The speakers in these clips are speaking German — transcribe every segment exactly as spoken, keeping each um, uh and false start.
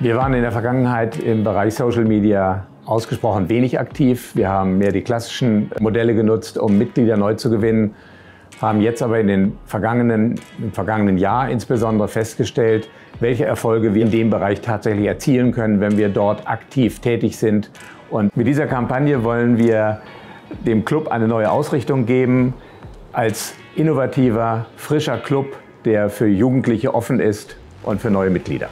Wir waren in der Vergangenheit im Bereich Social Media ausgesprochen wenig aktiv. Wir haben mehr die klassischen Modelle genutzt, um Mitglieder neu zu gewinnen, haben jetzt aber in den vergangenen, im vergangenen Jahr insbesondere festgestellt, welche Erfolge wir in dem Bereich tatsächlich erzielen können, wenn wir dort aktiv tätig sind. Und mit dieser Kampagne wollen wir dem Club eine neue Ausrichtung geben, als innovativer, frischer Club, der für Jugendliche offen ist und für neue Mitglieder.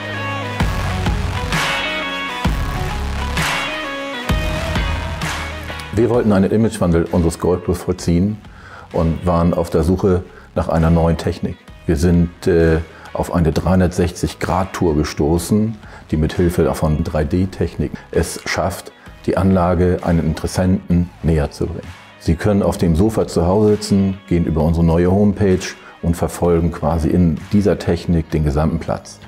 Wir wollten einen Imagewandel unseres Golfclubs vollziehen und waren auf der Suche nach einer neuen Technik. Wir sind äh, auf eine dreihundertsechzig Grad Tour gestoßen, die mit Hilfe von drei D-Technik es schafft, die Anlage einem Interessenten näher zu bringen. Sie können auf dem Sofa zu Hause sitzen, gehen über unsere neue Homepage und verfolgen quasi in dieser Technik den gesamten Platz.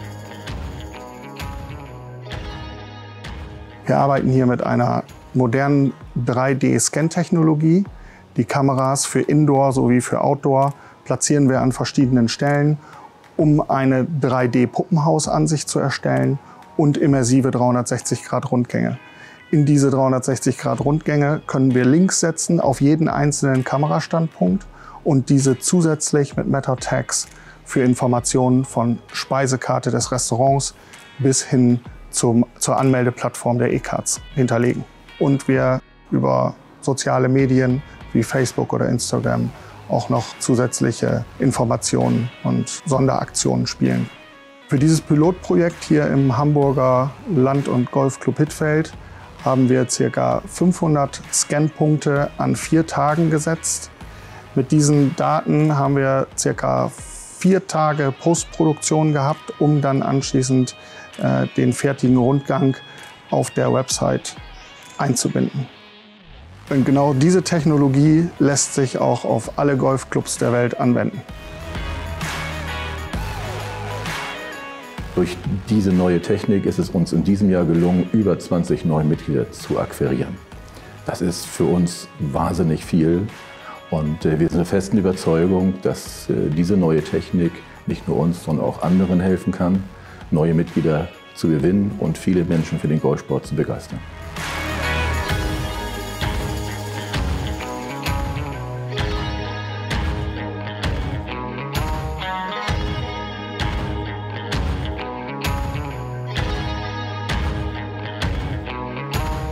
Wir arbeiten hier mit einer modernen drei D-Scan-Technologie. Die Kameras für Indoor sowie für Outdoor platzieren wir an verschiedenen Stellen, um eine drei D-Puppenhausansicht zu erstellen und immersive dreihundertsechzig Grad Rundgänge. In diese dreihundertsechzig Grad Rundgänge können wir Links setzen auf jeden einzelnen Kamerastandpunkt und diese zusätzlich mit Meta-Tags für Informationen von Speisekarte des Restaurants bis hin zum, zur Anmeldeplattform der E-Cards hinterlegen. Und wir über soziale Medien wie Facebook oder Instagram auch noch zusätzliche Informationen und Sonderaktionen spielen. Für dieses Pilotprojekt hier im Hamburger Land- und Golfclub Hittfeld haben wir ca. fünfhundert Scanpunkte an vier Tagen gesetzt. Mit diesen Daten haben wir ca. vier Tage Postproduktion gehabt, um dann anschließend äh, den fertigen Rundgang auf der Website einzubinden. Und genau diese Technologie lässt sich auch auf alle Golfclubs der Welt anwenden. Durch diese neue Technik ist es uns in diesem Jahr gelungen, über zwanzig neue Mitglieder zu akquirieren. Das ist für uns wahnsinnig viel und wir sind der festen Überzeugung, dass diese neue Technik nicht nur uns, sondern auch anderen helfen kann, neue Mitglieder zu gewinnen und viele Menschen für den Golfsport zu begeistern.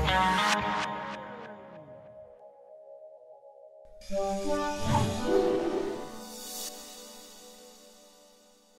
Ja.